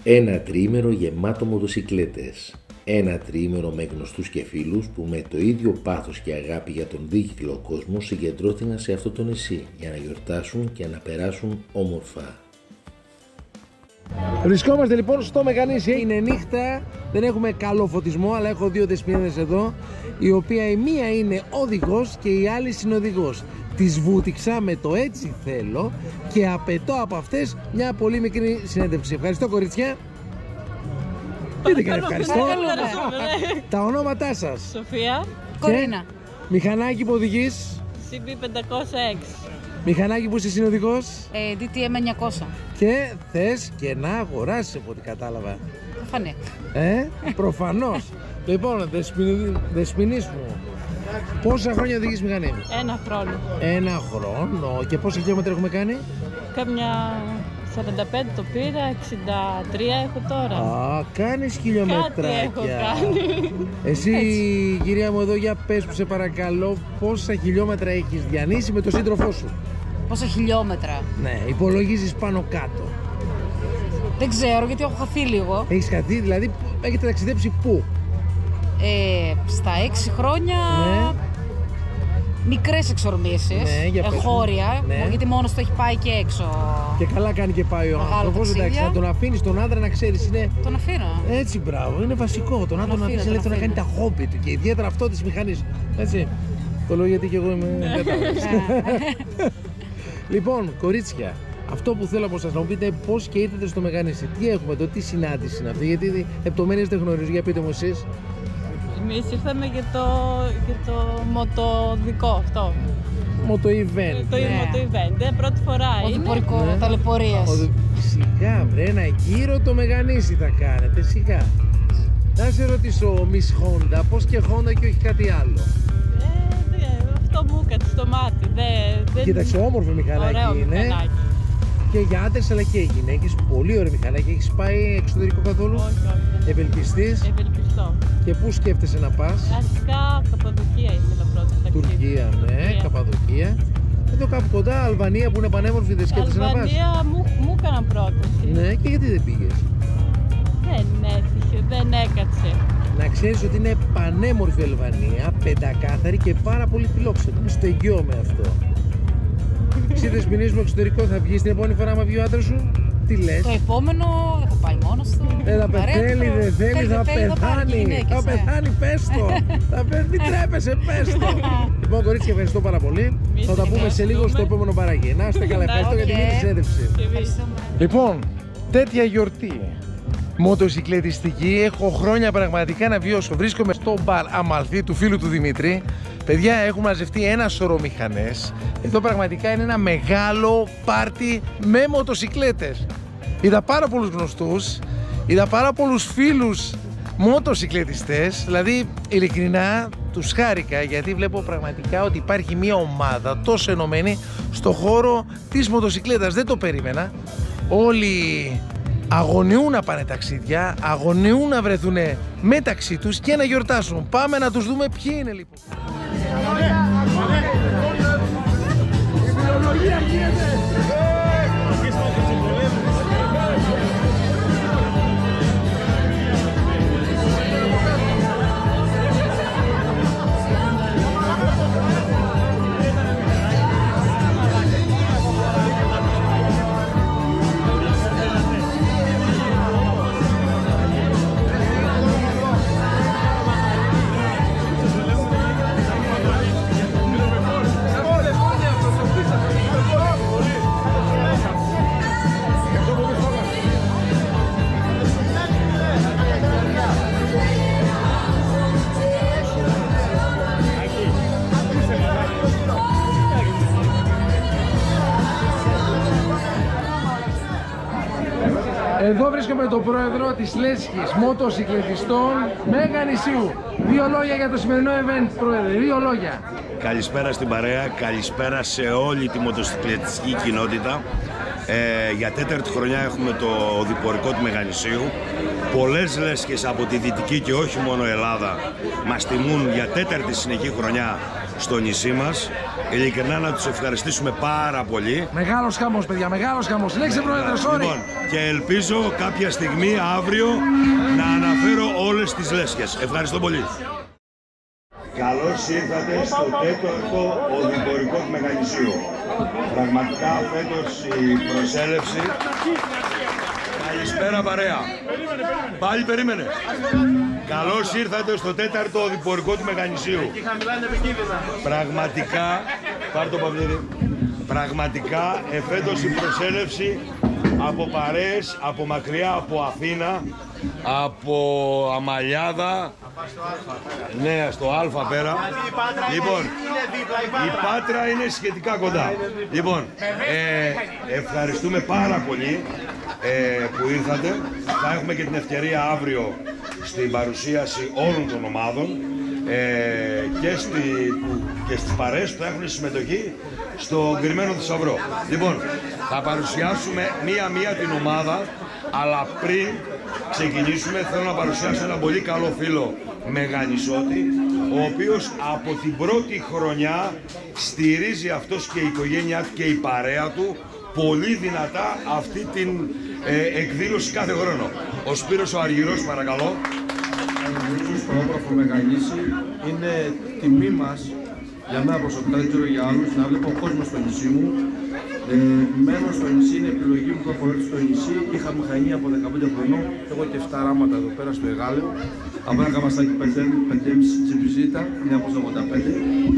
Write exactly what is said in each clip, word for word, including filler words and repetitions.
Ένα τριήμερο γεμάτο μοτοσικλέτες. Ένα τριήμερο με γνωστούς και φίλους που με το ίδιο πάθος και αγάπη για τον δίχυλο κόσμο συγκεντρώθηκαν σε αυτό το νησί για να γιορτάσουν και να περάσουν όμορφα. Βρισκόμαστε λοιπόν στο Μεγανήσι. Είναι νύχτα, δεν έχουμε καλό φωτισμό, αλλά έχω δύο δεσποινίδες εδώ, η οποία η μία είναι οδηγός και η άλλη συνοδηγός. Τις βούτυξα με το έτσι θέλω και απαιτώ από αυτές μια πολύ μικρή συνέντευξη. Ευχαριστώ, κορίτσια. Τι καν ευχαριστώ. Τα ονόματά σας? Σοφία. Κορίνα. Μηχανάκι που οδηγείς? σι μπι πεντακόσια έξι. Μηχανάκι που είσαι συνοδηγός? Ε, ντι τι εμ εννιακόσια. Και θες και να αγοράσεις από ό,τι κατάλαβα. Φανέ. Ε, προφανώς. Λοιπόν, δεσποινής μου, πόσα χρόνια οδηγείς μηχανή? Ένα χρόνο. Ένα χρόνο. Και πόσα χιλιόμετρα έχουμε κάνει? Κάμια σαράντα πέντε το πήρα, εξήντα τρία έχω τώρα. Α, κάνεις χιλιομετράκια. Κάτι έχω κάνει. Εσύ, έτσι, κυρία μου, εδώ για πες που σε παρακαλώ, πόσα χιλιόμετρα έχεις διανύσει με τον σύντροφό σου? Πόσα χιλιόμετρα? Ναι, υπολογίζεις πάνω κάτω. Δεν ξέρω, γιατί έχω χαθεί λίγο. Έχεις χαθεί, δηλαδή έχετε ταξιδέψει πού? Ε, στα έξι χρόνια, ναι, μικρές εξορμήσεις, ναι, εγχώρια, ναι, γιατί μόνος το έχει πάει και έξω. Και καλά κάνει και πάει ο άνθρωπος, εντάξει, να τον αφήνεις τον άντρα να ξέρεις, είναι... Τον αφήνω. Έτσι, μπράβο, είναι βασικό, τον άντρα να αφήνεις ελεύθερο να κάνει τα χόμπι του και ιδιαίτερα αυτό της μηχανής, έτσι. Το λέω γιατί και εγώ είμαι... Λοιπόν, κορίτσια, αυτό που θέλω από σας να μου πείτε πώς και ήρθατε στο Μεγανήσι, τι έχουμε εδώ, τι συνάντηση είναι αυτή, γιατί λεπτομέρειες δεν γνωρίζω, για πείτε μου εσείς. Εμείς ήρθαμε για το, για το μοτοδικό αυτό. Μοτο event. Το ναι. μοτο event, ε, πρώτη φορά Ο είναι. διπορικό Ναι. ταλαιπωρίας. Ο... Σιγά βρε, ένα γύρο το Μεγανήσι θα κάνετε, σιγά. Να σε ρωτήσω, Miss Honda, πώς και Honda και όχι κάτι άλλο? Ε, δε, αυτό μου έκατσε στο μάτι. Δε, δεν... Κοίταξε, όμορφο μηχανάκι Ωραίο είναι. μηχανάκι. Και για άντρες αλλά και γυναίκες, πολύ ωραίο μηχανάκι. Έχεις πάει εξωτερικό καθόλου? Όχι, όχι. Ευελπιστής? Ευελπιστώ. Και πού σκέφτεσαι να πας? Αρχικά Καπαδοκία ήθελα πρώτα ταξίδι. Τουρκία, ναι, Τουρκία. Καπαδοκία. Εδώ κάπου κοντά, Αλβανία που είναι πανέμορφη, δεν σκέφτεσαι να πας? Αλβανία μου, μου έκαναν πρόταση. Ναι, και γιατί δεν πήγες? Δεν έτυχε, δεν έκατσε. Να ξέρεις ότι είναι πανέμορφη η Αλβανία, πεντακάθαρη και πάρα πολύ φιλόξενη. Στεγιώ με αυτό. Εσύ δεσποινής μου εξωτερικό θα βγεις την επόμενη φορά άμα βγει ο άντρας σου? Τι λες? Το επόμενο δεν θα πάει μόνος του. Ε, θα Παρέα θέλει, του. δεν θέλει, θα θέλει, θα πάρει και πεθάνει. γυναίκες, Θα ε. πεθάνει, πες το. Θα πεθάνει, μην τρέπεσαι, πες το. Λοιπόν, κορίτσια, ευχαριστώ πάρα πολύ. Εμείς Θα τα πούμε σε ευχαριστούμε. λίγο στο επόμενο παραγγελ. Να είστε καλά, ευχαριστώ για την Οκ. μήνυ συνέντευξη. Και εμείς. Ευχαριστούμε. Λοιπόν, τέτοια γιορτή μοτοσυκλετιστική έχω χρόνια πραγματικά να βιώσω. Βρίσκομαι στο μπαρ Αμαλφή του φίλου του Δημήτρη. Παιδιά, έχουν μαζευτεί ένα σωρό μηχανές. Εδώ πραγματικά είναι ένα μεγάλο πάρτι με μοτοσυκλέτες. Είδα πάρα πολλούς γνωστούς, είδα πάρα πολλούς φίλους μοτοσυκλετιστές. Δηλαδή, ειλικρινά τους χάρηκα γιατί βλέπω πραγματικά ότι υπάρχει μια ομάδα τόσο ενωμένη στο χώρο της μοτοσυκλέτας. Δεν το περίμενα. Όλοι αγωνιούν να πάνε ταξίδια, αγωνιούν να βρεθούν μεταξύ τους και να γιορτάσουν. Πάμε να τους δούμε ποιοι είναι λοιπόν. Εδώ βρίσκομαι τον πρόεδρο της Λέσχης Μοτοσυκλετιστών Μεγανησίου. Δύο λόγια για το σημερινό event, πρόεδρε, δύο λόγια. Καλησπέρα στην παρέα, καλησπέρα σε όλη τη μοτοσυκλετιστική κοινότητα. Ε, για τέταρτη χρονιά έχουμε το οδηπορικό του Μεγανησίου. Πολλές λέσχες από τη Δυτική και όχι μόνο Ελλάδα μας τιμούν για τέταρτη συνεχή χρονιά στο νησί μας. Ειλικρινά να τους ευχαριστήσουμε πάρα πολύ. Μεγάλος χαμός, παιδιά, μεγάλος χαμός. Λέξε, πρόεδρε, sorry. Λοιπόν, και ελπίζω κάποια στιγμή αύριο να αναφέρω όλες τις λέσχες. Ευχαριστώ πολύ. Καλώς ήρθατε στο τέταρτο οδηπορικό του Μεγανησίου. Πραγματικά φέτος η προσέλευση... Καλησπέρα παρέα. Πάλι περίμενε. Καλώς ήρθατε στο τέταρτο οδηπορικό του Μεγανησίου. Πραγματικά, πάρ' το Παυλίδη. Πραγματικά εφέτος η προσέλευση από παρέες, από μακριά, από Αθήνα, από Αμαλιάδα, ναι, στο Αλφα πέρα. Λοιπόν, η Πάτρα είναι σχετικά κοντά. Λοιπόν, ε, ευχαριστούμε πάρα πολύ ε, που ήρθατε. Θα έχουμε και την ευκαιρία αύριο στην παρουσίαση όλων των ομάδων ε, και, στη, και στις παρέες που θα έχουν συμμετοχή στο γκριμένο θησαυρό. Λοιπόν, θα παρουσιάσουμε μία-μία την ομάδα, αλλά πριν ξεκινήσουμε θέλω να παρουσιάσω ένα πολύ καλό φίλο Μεγανησότη, ο οποίος από την πρώτη χρονιά στηρίζει αυτός και η οικογένειά του και η παρέα του πολύ δυνατά αυτή την ε, εκδήλωση κάθε χρόνο. Ο Σπύρος ο Αργυρός, παρακαλώ. Στο όμορφο Μεγανήσι, είναι τιμή μας, για μένα προσωπικά, δεν ξέρω για άλλους, να βλέπω κόσμο στο νησί μου. Ε, μένω στο νησί, είναι επιλογή μου που έχω έρθει στο νησί. Είχα μηχανή από δεκαπέντε χρονών, έχω και εφτά ράματα εδώ πέρα στο Εγάλεο. Από ένα καμαστάκι πέντε κόμμα πέντε τζι πι ζέτα χίλια εννιακόσια ογδόντα πέντε.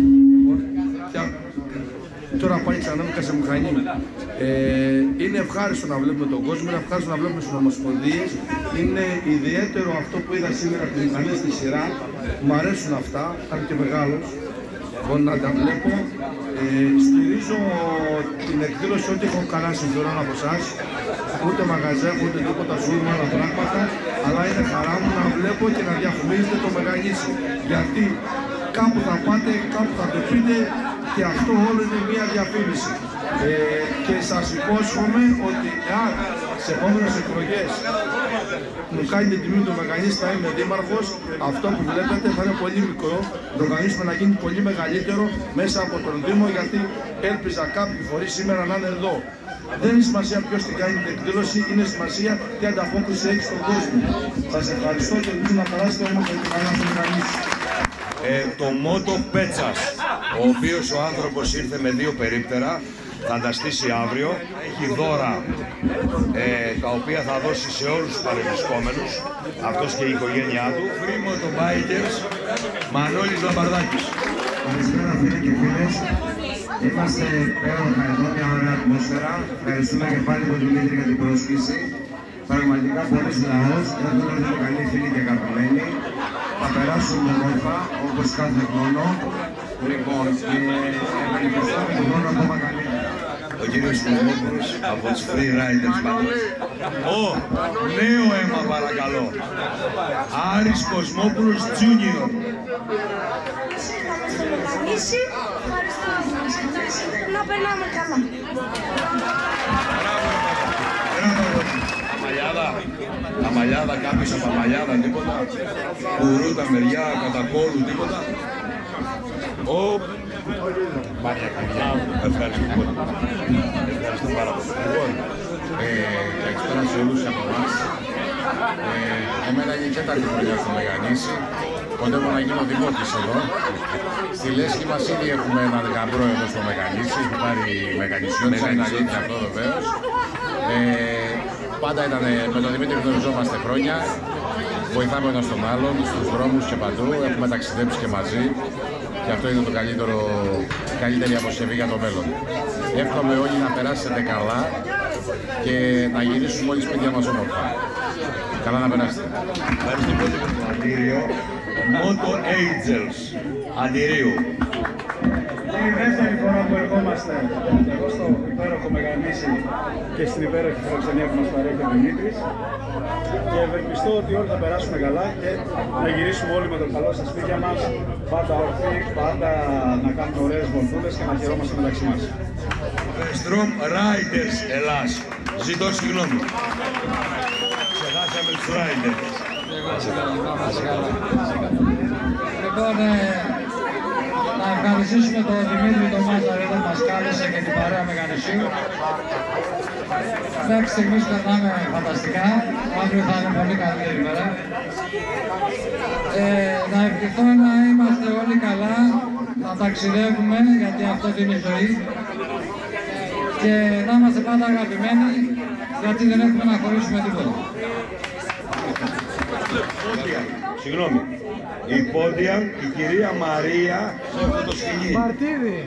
Τώρα πάλι ξανά μπήκα σε μηχανή. Ε, είναι ευχάριστο να βλέπουμε τον κόσμο, είναι ευχάριστο να βλέπουμε στις ομοσπονδίες. Είναι ιδιαίτερο αυτό που είδα σήμερα από τη μηχανή στη σειρά. Μου αρέσουν αυτά, ήταν και μεγάλος. Λοιπόν, να τα βλέπω. Ε, στηρίζω την εκδήλωση ότι έχω καλά συμφέρον από εσάς. Ούτε μαγαζέ, ούτε τίποτα σούρμα, άλλα πράγματα. Αλλά είναι χαρά μου να βλέπω και να διαφημίζετε το Μεγανήσι. Γιατί κάπου θα πάτε, κάπου θα το πείτε και αυτό όλο είναι μία διαφήμιση. Ε, και σας υπόσχομαι ότι αν σε επόμενες εκλογές μου κάνει την τιμή του Μεγανήσι, θα είμαι δήμαρχος, αυτό που βλέπετε θα είναι πολύ μικρό, το οργανίσουμε να γίνει πολύ μεγαλύτερο μέσα από τον Δήμο, γιατί έλπιζα κάποιοι φορείς σήμερα να είναι εδώ. Δεν είναι σημασία ποιος την κάνει την εκδήλωση, είναι σημασία τι ανταπόκριση έχει στον κόσμο. Σας ευχαριστώ και ελπίζω να περάσετε όμορφα και καλά στο Μεγανήσι. Ε, το Μότο Πέτσας, ο οποίος ο άνθρωπος ήρθε με δύο περίπτερα, θα τα στήσει αύριο. Έχει δώρα ε, τα οποία θα δώσει σε όλους τους παρευρισκόμενους, αυτός και η οικογένειά του. Φρήμο το Bikers, Μανώλης Λαμπαρδάκης. Καλησπέρα φίλοι και φίλες. Είμαστε πέροχα εδώ, μια ωραία ατμόσφαιρα. Ευχαριστούμε και πάλι τον Δημήτρη για την πρόσκληση. Πραγματικά πολλής λαός, εδώ είναι καλοί φίλοι και αγαπημένοι. Θα περάσουμε όμορφα, όπως κάθε χρόνο. Λοιπόν, και ευελπιστούμε τον χρόνο ακόμα καλύτερα. Ο κύριος Κοσμόπουλος από τους Free Riders Battles. Ω, νέο αίμα παρακαλώ. Άρης Κοσμόπουλος Junior. Να περνάμε καλά. Αμαλιάδα, αμαλιάδα, κάποιος από αμαλιάδα, τίποτα. Κουρού, τα μεριά, κατακόλου, τίποτα. Ο... Ευχαριστώ πολύ. Ευχαριστώ πάρα πολύ. Λοιπόν, καλησπέρα σε όλους από εμάς. Εμένα είναι η τέταρτη χρονιά στο Μεγανήσι. Κοντεύω να γίνω δημότης εδώ. Στη λέσχη μας ήδη έχουμε έναν γαμπρό εδώ στο Μεγανήσι. Έχει πάρει Μεγανησιώτης, είναι αλήθεια αυτό βεβαίως. Πάντα ήταν με τον Δημήτρη γνωριζόμαστε χρόνια. Βοηθάμε ένας τον άλλον στους δρόμους και παντού. Έχουμε ταξιδέψει και μαζί. Και αυτό είναι το καλύτερο, καλύτερη αποσκευή για το μέλλον. Εύχομαι όλοι να περάσετε καλά και να γυρίσουμε όλοι σπίτια μας όμορφα. Καλά να περάσετε. Ευχαριστώ πολύ για το αντίριο. Moto Angels, αντιρίου. Είναι η δεύτερη φορά που ερχόμαστε εδώ στο υπέροχο Μεγανήσι και στην υπέροχη φιλοξενία που μας παρέχει ο Δημήτρης. Και ευελπιστώ ότι όλοι θα περάσουμε καλά και να γυρίσουμε όλοι με το καλό στα σπίτια μας, πάντα ορθοί, πάντα να κάνουμε ωραίες βολτούλες και να χαιρόμαστε μεταξύ μας. Strom Riders Ελλάς. Ζητώ συγγνώμη. Ξεχάσαμε τους Riders. Λοιπόν, να ευχαριστήσουμε τον Δημήτρη τον Μάτζαρη που μας κάλεσε και την παρέα Μεγανησίου. Μέχρι στιγμής περνάμε φανταστικά, αύριο θα είναι πολύ καλύτερη μέρα. Ε, να ευχηθώ να είμαστε όλοι καλά, να ταξιδεύουμε, γιατί αυτό είναι η ζωή. Και να είμαστε πάντα αγαπημένοι, γιατί δεν έχουμε να χωρίσουμε τίποτα. Συγγνώμη. Η πόντια, η κυρία Μαρία, σε αυτό το σκηνή. Μαρτύρι.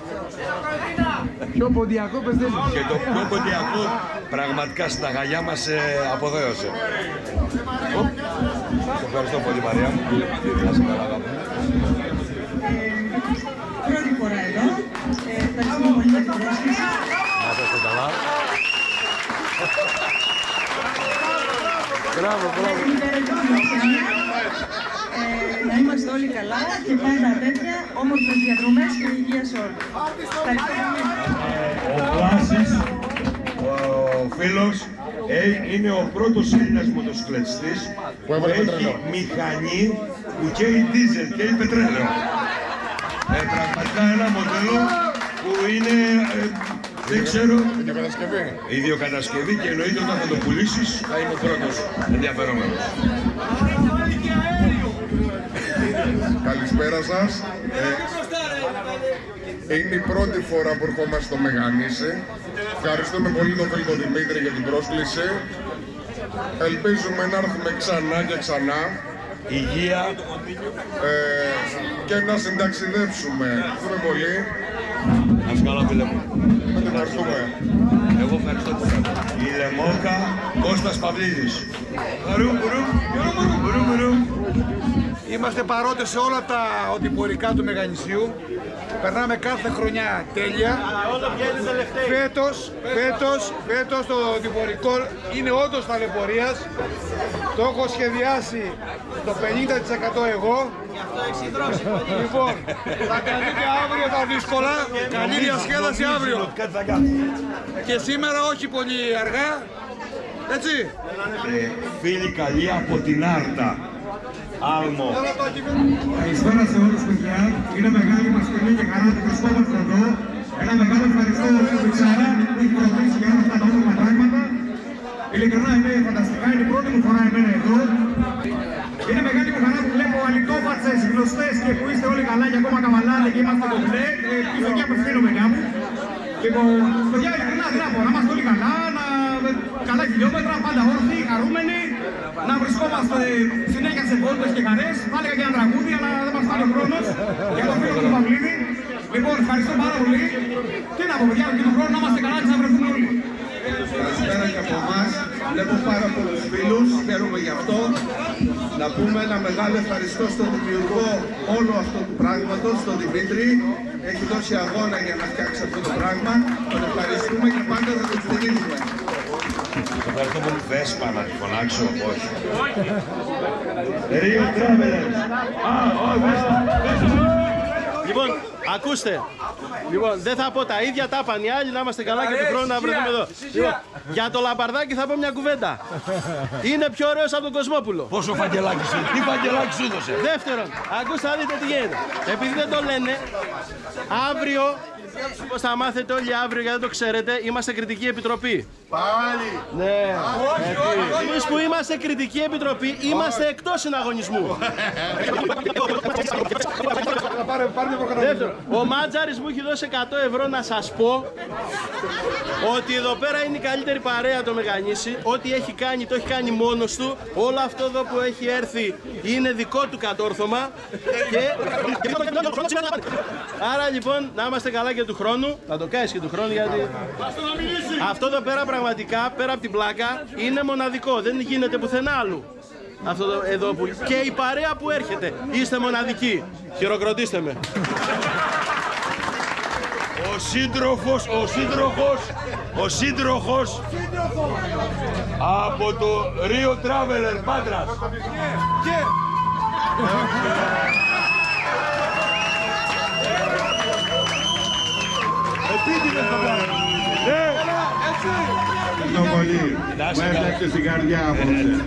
Πιο ποντιακό πες. Και το πιο ποντιακό πραγματικά στην αγαλιά μας ε, αποδέωσε. Σε ευχαριστώ πολύ Μαρία. Να σε καλά. Πρώτη φορά εδώ. Ευχαριστούμε πολύ για την πρόσκληση. Να είστε καλά. Μπράβο, μπράβο. Να είμαστε όλοι καλά και πάντα τέτοια όμορφες διαδρομές και υγεία σε όλους. Ευχαριστώ πολύ. Ο Πλάσης, ο φίλος, είναι ο πρώτος Έλληνας μοτοσυκλετιστής που έχει μηχανή που καίει δίζελ, καίει πετρέλαιο. Ε, πραγματικά ένα μοντέλο που είναι, ε, δεν ξέρω, Ιδιοκατασκευή. ιδιοκατασκευή και εννοείται όταν θα το πουλήσεις θα είμαι ο πρώτος ενδιαφερόμενος. Καλησπέρα σας. Ε, είναι η πρώτη φορά που ερχόμαστε στο Μεγανήσι. Ευχαριστούμε πολύ τον φίλο Δημήτρη για την πρόσκληση. Ελπίζουμε να έρθουμε ξανά και ξανά. Υγεία. Ε, και να συνταξιδέψουμε. Ευχαριστούμε πολύ. Να είσαι καλά φίλε μου. Ευχαριστούμε. Εγώ ευχαριστώ πολύ. Η Λεμόκα, Κώστας Παυλίδης. Είμαστε παρόντες σε όλα τα οδηπορικά του Μεγανησίου. Περνάμε κάθε χρονιά τέλεια. Φέτος, φέτος, φέτος το οδηπορικό είναι όντως ταλαιπωρίας. Το έχω σχεδιάσει το πενήντα τοις εκατό εγώ. Λοιπόν, θα κάνετε αύριο τα δύσκολα. Καλή διασκέδαση αύριο. Και σήμερα όχι πολύ αργά. Έτσι. Ε, φίλοι καλοί από την Άρτα. Άλμο. Καλησπέρα σε όλους παιδιά. Είναι μεγάλη μας τιμή και χαρά που βρισκόμαστε εδώ. Ένα μεγάλο ευχαριστώ στον Πιτσάρα που έχει προχωρήσει για όλα αυτά τα όμορφα πράγματα. Ειλικρινά είναι φανταστικά, είναι η πρώτη μου φορά εμένα εδώ. Είναι μεγάλη μου χαρά που βλέπω αλυτόφατσες, γνωστές και που είστε όλοι καλά και ακόμα καβαλάνε και είμαστε κομπλέ. Πίσω εκεί απευθύνομαι κάπου. Λοιπόν, παιδιά, ειλικρινά δεν να πω, να είμαστε όλοι καλά, να... καλά χιλιόμετρα, πάντα όρθιοι, χαρούμενοι, να βρισκόμαστε συνέχεια σε βόλτες και χαρές. Θα έλεγα και ένα τραγούδι, αλλά δεν μας φτάνει ο χρόνος για το φίλο του Παυλίδη. Λοιπόν, ευχαριστώ πάρα πολύ. Τι να πω, παιδιά, και του χρόνου να είμαστε καλά και να βρεθούμε όλοι. Καλησπέρα και από εμάς. Βλέπω πάρα πολλούς φίλους, χαίρομαι γι' αυτό. Να πούμε ένα μεγάλο ευχαριστώ στον δημιουργό όλο αυτού του πράγματος, τον Δημήτρη. Έχει δώσει αγώνα για να φτιάξει αυτό το πράγμα. Τον ευχαριστούμε και πάντα θα τον στηρίζουμε. Ευχαριστώ πολύ. Βέσπα να τη φωνάξω, όχι. Ρίο Travelers. Α, όχι, Βέσπα. Λοιπόν, ακούστε. Λοιπόν, δεν θα πω τα ίδια, τα είπαν οι άλλοι, να είμαστε καλά και του χρόνου να βρεθούμε εδώ. Λοιπόν, για το Λαμπαρδάκι θα πω μια κουβέντα. Είναι πιο ωραίος από τον Κοσμόπουλο. Πόσο φαγγελάκι σου, τι φαγγελάκι σου έδωσε. Δεύτερον, ακούστε να δείτε τι γίνεται. Επειδή δεν το λένε, αύριο, όπως θα μάθετε όλοι αύριο γιατί δεν το ξέρετε, είμαστε κριτική επιτροπή. Πάλι! Ναι. Εμείς που είμαστε κριτική επιτροπή, είμαστε εκτός συναγωνισμού. Δεύτερον, ο Μάτζαρης μου έχει δώσει εκατό ευρώ να σας πω ότι εδώ πέρα είναι η καλύτερη παρέα το Μεγανήσι. Ό,τι έχει κάνει το έχει κάνει μόνος του. Όλο αυτό εδώ που έχει έρθει είναι δικό του κατόρθωμα. Και... άρα λοιπόν να είμαστε καλά και του χρόνου. Να το κάνεις και του χρόνου γιατί αυτό εδώ πέρα πραγματικά πέρα από την πλάκα είναι μοναδικό. Δεν γίνεται πουθενά άλλου. Αυτό εδώ που... και η παρέα που έρχεται. Είστε μοναδικοί. Χειροκροτήστε με. Ο σύντροφος, ο σύντροφος, ο σύντροφος από το Rio Traveler Πάτρας. Και... Επίτηδες το κάνω. Ναι. Ευχαριστώ πολύ. Μου έφτιαξε στην καρδιά απόψε.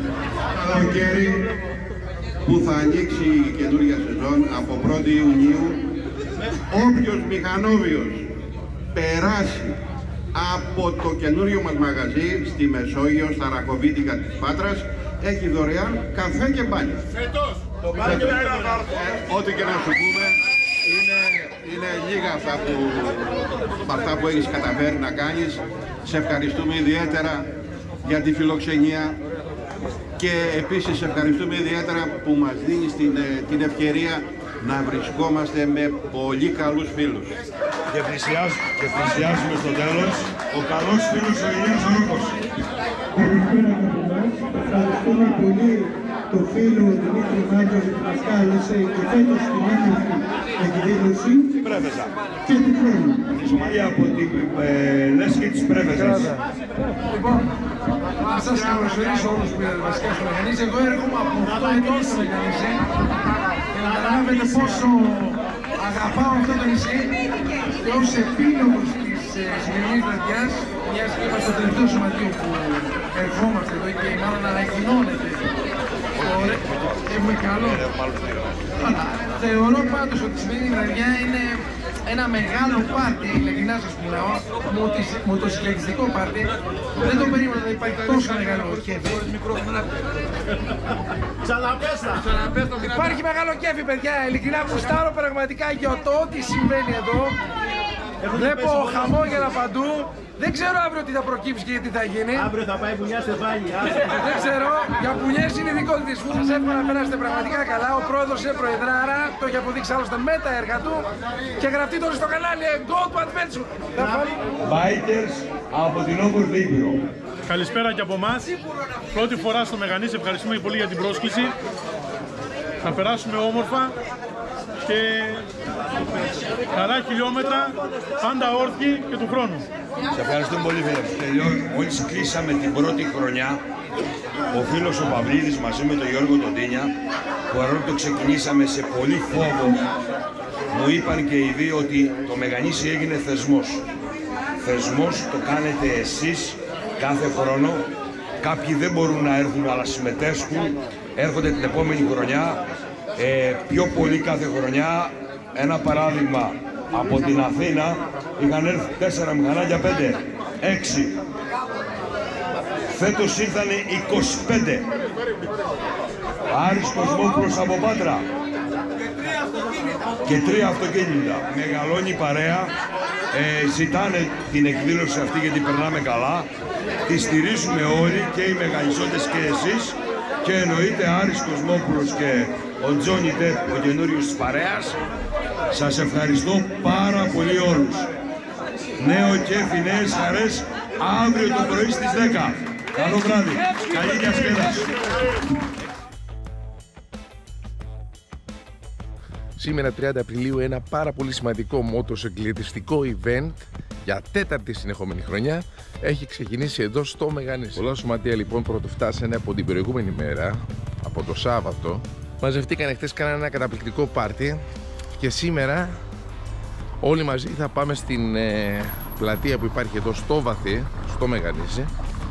Καλοκαίρι που θα ανοίξει η καινούργια σεζόν από πρώτη Ιουνίου όποιος μηχανόβιος περάσει από το καινούριο μας μαγαζί στη Μεσόγειο, στα Ρακοβίτικα της Πάτρας, έχει δωρεάν καφέ και μπάνιο. Φέτος! Ό,τι και να σου πούμε, είναι, είναι λίγα αυτά που, αυτά που έχεις καταφέρει να κάνεις. Σε ευχαριστούμε ιδιαίτερα για τη φιλοξενία και επίσης ευχαριστούμε ιδιαίτερα που μας δίνεις την, την ευκαιρία να βρισκόμαστε με πολύ καλούς φίλους. Και, πλησιάζ, και πλησιάζουμε στο τέλος ο καλός φίλος ο Ηλίας Ρούκος. Καλησπέρα από εμάς. Ευχαριστούμε πολύ το φίλο Δημήτρη Μάτζο που μας κάλεσε και φέτος στην έναρξη εκδήλωση και του χρόνου. Τη Σομαλία από την ε, Λέσχη της Πρέβεζας. Λοιπόν, να σας καλωσορίσω όλους που είναι βασικά στο Μεγανίζη. Εγώ έρχομαι από οκτώ ετών στο Μεγανίζη και να καταλάβετε πόσο αγαπάω αυτό το νησί και ως επίλογος της ε, σημερινής βραδιάς, μιας και είμαστε στο τελευταίο σωματείο που ερχόμαστε εδώ και μάλλον ανακοινώνεται. Έχουμε καλό. Αλλά θεωρώ πάντως ότι η σημερινή βραδιά είναι ένα μεγάλο πάρτι, ειλικρινά σας μιλάω, μοτοσυκλετιστικό πάρτι. Δεν το περίμενα να υπάρχει τόσο μεγάλο κέφι. Υπάρχει μεγάλο κέφι, παιδιά, ειλικρινά γουστάρω πραγματικά για το ό,τι συμβαίνει εδώ. Βλέπω χαμόγελα παντού. Δεν ξέρω αύριο τι θα προκύψει και τι θα γίνει. Αύριο θα πάει πουνιά στεφάνι. Δεν ξέρω. Για πουνιές είναι δικό της. Σας εύχομαι να περάσετε πραγματικά καλά. Ο πρόεδρος είναι προεδράρα. Το έχει αποδείξει άλλωστε με τα έργα του. Και γραφτεί τώρα στο κανάλι Go to Adventure. Bikers από την όμορφη Ήπειρο. Καλησπέρα και από εμάς. Πρώτη φορά στο Μεγανήσι. Ευχαριστούμε πολύ για την πρόσκληση. Να περάσουμε όμορφα και καλά χιλιόμετρα, πάντα όρθιοι και του χρόνου. Σε ευχαριστούμε πολύ, φίλε. Μόλις κλείσαμε την πρώτη χρονιά, ο φίλος ο Παυλίδης μαζί με τον Γιώργο τον Τίνια, που παρόλο που το ξεκινήσαμε σε πολύ φόβο, μου είπαν και οι δύο ότι το Μεγανήσι έγινε θεσμός. Θεσμός το κάνετε εσείς κάθε χρόνο. Κάποιοι δεν μπορούν να έρθουν αλλά συμμετέσχουν, έρχονται την επόμενη χρονιά. Ε, πιο πολύ κάθε χρονιά. Ένα παράδειγμα, από την Αθήνα είχαν έρθει τέσσερα μηχανάκια, πέντε, έξι. Φέτος ήρθαν είκοσι πέντε. Άρης Κοσμόπουλος από Πάτρα. Και τρία αυτοκίνητα. Μεγαλώνει η παρέα. Ε, ζητάνε την εκδήλωση αυτή γιατί περνάμε καλά. Τη στηρίζουμε όλοι, και οι μεγαλισότες και εσείς. Και εννοείται Άρης Κοσμόπουλος και ο Τζόνι Τεπ, ο καινούριος της παρέας. Σας ευχαριστώ πάρα πολύ όλους. Νέο κέφι, νέες χαρές, αύριο το πρωί στις δέκα. Καλό βράδυ. Καλή διασκέδαση. Σήμερα τριάντα Απριλίου ένα πάρα πολύ σημαντικό μοτοσυκλετιστικό event για τέταρτη συνεχόμενη χρονιά έχει ξεκινήσει εδώ στο Μεγανήσι. Πολλά σωματεία λοιπόν πρωτοφτάσανε από την προηγούμενη μέρα, από το Σάββατο. Μαζευτήκαν χτες, κάνανε ένα καταπληκτικό πάρτι και σήμερα όλοι μαζί θα πάμε στην ε, πλατεία που υπάρχει εδώ στο Βαθύ, στο Μεγανήσι.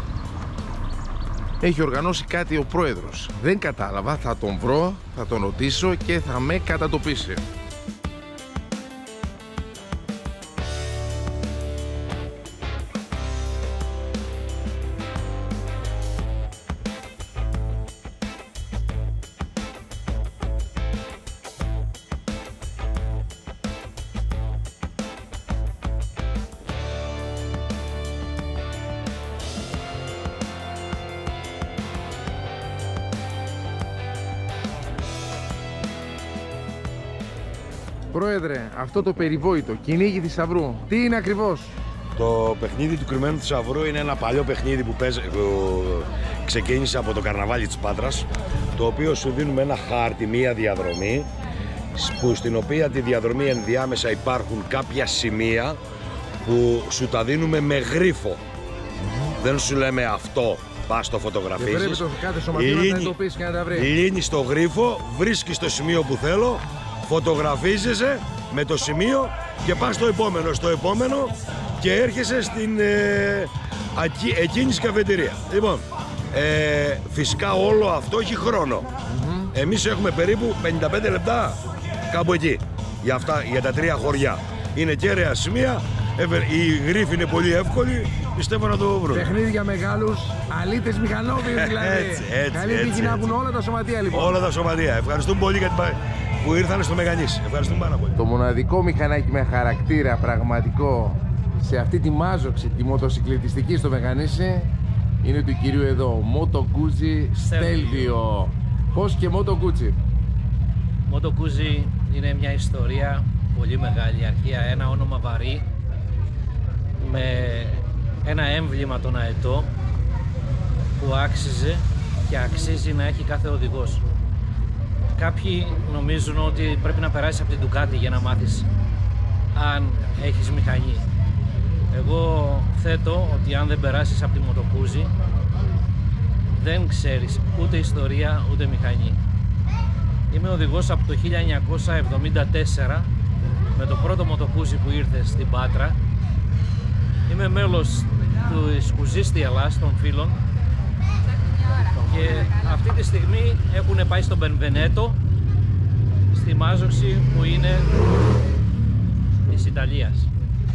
Έχει οργανώσει κάτι ο πρόεδρος. Δεν κατάλαβα, θα τον βρω, θα τον ρωτήσω και θα με κατατοπίσει. Πρόεδρε, αυτό το περιβόητο κυνήγι θησαυρού, τι είναι ακριβώς? Το παιχνίδι του κρυμμένου θησαυρού είναι ένα παλιό παιχνίδι που, παίζ, που ξεκίνησε από το καρναβάλι της Πάτρας, το οποίο σου δίνουμε ένα χάρτη, μία διαδρομή, που στην οποία τη διαδρομή ενδιάμεσα υπάρχουν κάποια σημεία που σου τα δίνουμε με γρίφο. Mm-hmm. Δεν σου λέμε αυτό, πας το φωτογραφίζεις. Πρέπει το κάθε σωματείο να τα εντοπίσει και να τα βρει. Λύνεις το γρίφο, βρίσκεις το σημείο που θέλω, φωτογραφίζεσαι με το σημείο και πας στο επόμενο, στο επόμενο και έρχεσαι στην ε, ακι, εκείνη καφετηρία. Λοιπόν, ε, φυσικά όλο αυτό έχει χρόνο. Mm-hmm. Εμείς έχουμε περίπου πενήντα πέντε λεπτά, κάπου εκεί. για, αυτά, για τα τρία χωριά. Είναι κέραια σημεία, η γρίφη είναι πολύ εύκολη, πιστεύω να το βρουν. Παιχνίδι για μεγάλους, αλήτες μηχανόβιους δηλαδή. Έτσι, έτσι, καλή τύχη να έχουν όλα τα σωματεία λοιπόν. Όλα τα σωματεία. Ευχαριστούμε πολύ για την... που ήρθαν στο Μεγανήσι. Ευχαριστούμε πάρα πολύ. Το μοναδικό μηχανάκι με χαρακτήρα πραγματικό σε αυτή τη μάζοξη, τη μοτοσυκλετιστική στο Μεγανήσι, είναι του κυρίου εδώ, Moto Guzzi Stelvio. Πώς και Moto Guzzi? Moto Guzzi είναι μια ιστορία πολύ μεγάλη, αρχαία, ένα όνομα βαρύ με ένα έμβλημα τον αετό που άξιζε και αξίζει να έχει κάθε οδηγός. Κάποιοι νομίζουν ότι πρέπει να περάσεις από την Ducati για να μάθεις αν έχεις μηχανή. Εγώ θέτω ότι αν δεν περάσεις από τη Moto Guzzi δεν ξέρεις ούτε ιστορία ούτε μηχανή. Είμαι οδηγός από το χίλια εννιακόσια εβδομήντα τέσσερα με το πρώτο Moto Guzzi που ήρθε στην Πάτρα. Είμαι μέλος του Σκουζίστη Ελλάς των φίλων και αυτή τη στιγμή έχουν πάει στο Μπενβενέτο στη μάζοξη που είναι της Ιταλίας.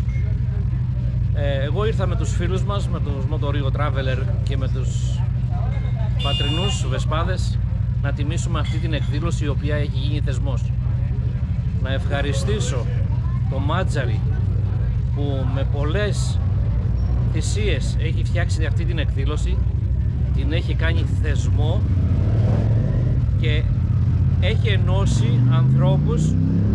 Ε, εγώ ήρθα με τους φίλους μας, με τους Motorio Traveler και με τους πατρινούς Βεσπάδες να τιμήσουμε αυτή την εκδήλωση η οποία έχει γίνει θεσμός. Να ευχαριστήσω το Μάτζαρη που με πολλές θυσίες έχει φτιάξει αυτή την εκδήλωση, την έχει κάνει θεσμό και έχει ενώσει ανθρώπους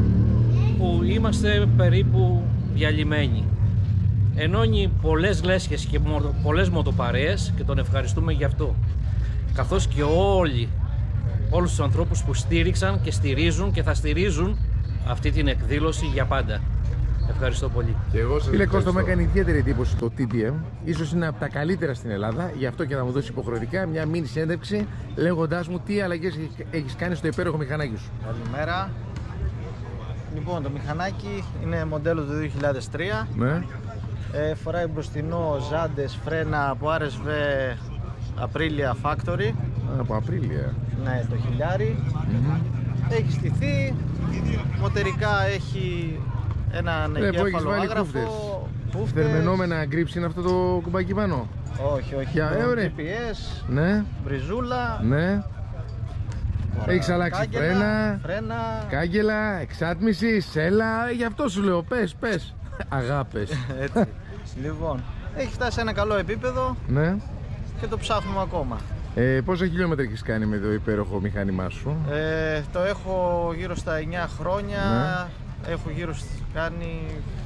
που είμαστε περίπου διαλυμένοι. Ενώνει πολλές λέσχες και πολλές μοτοπαρέες και τον ευχαριστούμε γι' αυτό. Καθώς και όλοι, όλους τους ανθρώπους που στήριξαν και στηρίζουν και θα στηρίζουν αυτή την εκδήλωση για πάντα. Ευχαριστώ πολύ. Και εγώ σας Φίλε Κώστο, με έκανε ιδιαίτερη εντύπωση το τι τι εμ. Ίσως είναι από τα καλύτερα στην Ελλάδα. Γι' αυτό και να μου δώσει υποχρεωτικά μια μίνι συνέντευξη λέγοντάς μου τι αλλαγές έχεις κάνει στο υπέροχο μηχανάκι σου. Καλημέρα. Λοιπόν, το μηχανάκι είναι μοντέλο του δύο χιλιάδες τρία. Ναι. Ε, φοράει μπροστινό, ζάντες, φρένα από αρ ες βι Aprilia Factory. Από Aprilia. Ναι, το χιλιάρι. Mm-hmm. Έχει στηθεί. Μοτερικά έχει έναν εγκέφαλο άγραφο. Θερμενόμενα γκρίψη είναι αυτό το κουμπάκι πάνω? Όχι, όχι. Για το τζι πι ες, ναι. μπριζούλα. Ναι. Έχεις αλλάξει κάγκελα, φρένα, φρένα, κάγκελα, εξάτμιση, σέλα. Γι' αυτό σου λέω, πες, πες. Αγάπες. Έτσι. Λοιπόν, έχει φτάσει σε ένα καλό επίπεδο. Ναι. Και το ψάχνουμε ακόμα. Ε, πόσα χιλιόμετρα έχεις κάνει με το υπέροχο μηχάνημά σου? Ε, το έχω γύρω στα εννιά χρόνια. Ναι. Έχω γύρω κάνει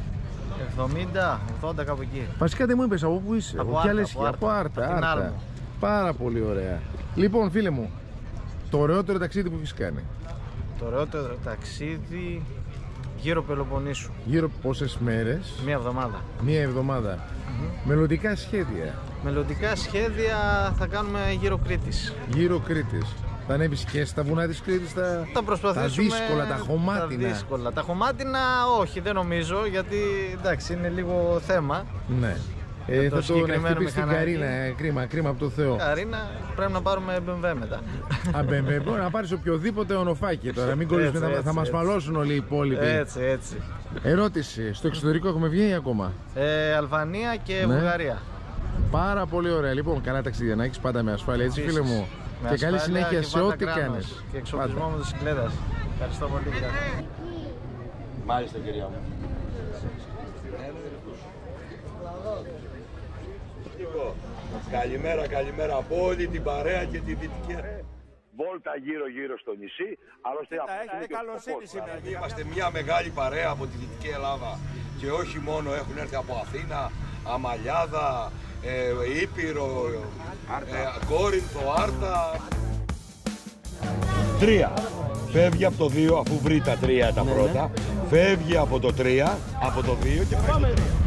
εβδομήντα ογδόντα κάπου εκεί. Βασικά δεν μου είπες από πού είσαι? Από Άρτα, Άρτα, από Άρτα, από Άρτα, από Άρτα. Άρτα. Πάρα πολύ ωραία. Λοιπόν φίλε μου, το ωραιότερο ταξίδι που έχεις κάνει? Το ωραιότερο ταξίδι γύρω Πελοποννήσου. Γύρω πόσες μέρες? Μία εβδομάδα. Μία εβδομάδα. Mm-hmm. Μελλοντικά σχέδια? Μελλοντικά σχέδια θα κάνουμε γύρω Κρήτης. Γύρω Κρήτης. Θα ανέβεις και στα βουνά της Κρήτης, τα, θα προσπαθήσουμε, τα δύσκολα, τα χωμάτινα? Τα δύσκολα. Τα χωμάτινα όχι, δεν νομίζω, γιατί εντάξει είναι λίγο θέμα. Ναι. Ε, θα το να χτυπήσει την Καρίνα, ε, κρίμα, κρίμα από το Θεό. Καρίνα πρέπει να πάρουμε μπι εμ βι μετά. Α, μπι εμ βι, μπορεί να πάρεις οποιοδήποτε ονοφάκι τώρα, μην κολλήσουμε, θα, θα μας φαλώσουν όλοι οι υπόλοιποι. Έτσι, έτσι. Ερώτηση, στο εξωτερικό έχουμε βγει ή ακόμα? Ε, Αλβανία και ναι. Βουλγαρία. Πάρα πολύ ωραία, λοιπόν, καλά ταξίδια να έχεις πάντα με ασφάλεια, έτσι φίλε μου. Με και καλή συνέχεια και σε ό,τι κάνεις. Και εξοπλισμό μοτοσυκλέτας. Ευχαριστώ πολύ. Μάλιστα κυρία μου. Καλημέρα, καλημέρα από όλη την παρέα και τη δυτική βόλτα γύρω-γύρω στο νησί. Άλλωστε αυτό είναι καλοσύνη σήμερα. Είμαστε μια μεγάλη παρέα από τη Δυτική Ελλάδα και όχι μόνο, έχουν έρθει από Αθήνα, Αμαλιάδα, ε, Ήπειρο, ε, Κόρινθο, Άρτα. Τρία. Φεύγει από το δύο αφού βρει τα τρία τα πρώτα. Ναι, ναι. Φεύγει από το τρία, από το δύο και πάει στο τρία.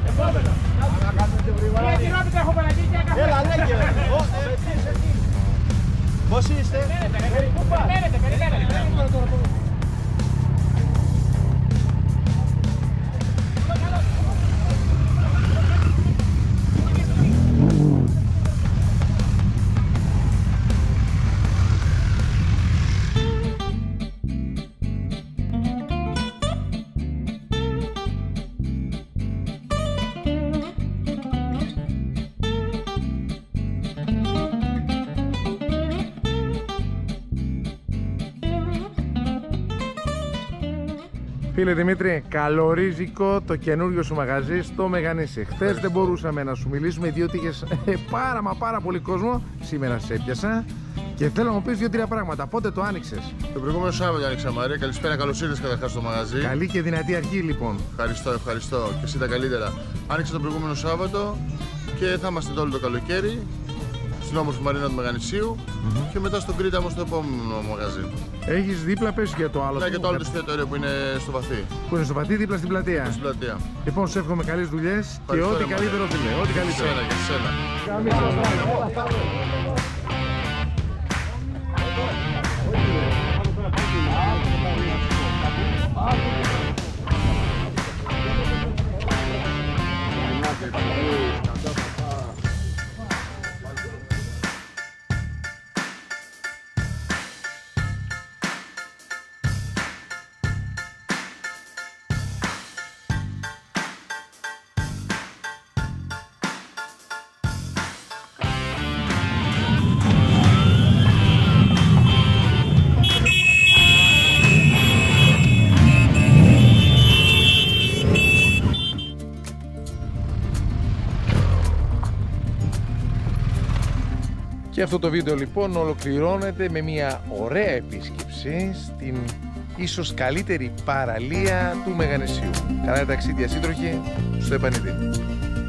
Έλα, λέγε. Πώς είστε? Περιμένετε, περιμένετε. Φίλε Δημήτρη, καλορίζικο το καινούριο σου μαγαζί στο Μεγανήσι. Χθες δεν μπορούσαμε να σου μιλήσουμε διότι είχες πάρα μα πάρα πολύ κόσμο. Σήμερα σε έπιασα και θέλω να μου πεις δύο-τρία πράγματα. Πότε το άνοιξες? Το προηγούμενο Σάββατο άνοιξα, Μαρία. Καλησπέρα, καλώς ήρθες καταρχάς στο μαγαζί. Καλή και δυνατή αρχή λοιπόν. Ευχαριστώ, ευχαριστώ. Και εσύ τα καλύτερα. Άνοιξα το προηγούμενο Σάββατο και θα είμαστε όλο το καλοκαίρι στην όμορφη μαρίνα του Μεγανησίου mm-hmm. και μετά στον Κρήταμο στο επόμενο μαγαζί. Έχεις δίπλα, πες για το άλλο. Ναι, και το άλλο το εστιατόριο που είναι στο Βαθύ. Που είναι στο Βαθύ, δίπλα στην πλατεία. Στην πλατεία. Λοιπόν, σε εύχομαι καλές δουλειές και ό,τι καλύτερο φίλε. Ό,τι καλύτερο. Για σένα, για σένα. Και αυτό το βίντεο λοιπόν ολοκληρώνεται με μια ωραία επίσκεψη στην ίσως καλύτερη παραλία του Μεγανησίου. Καλά ταξίδια σύντροχοι, στο επανειδή.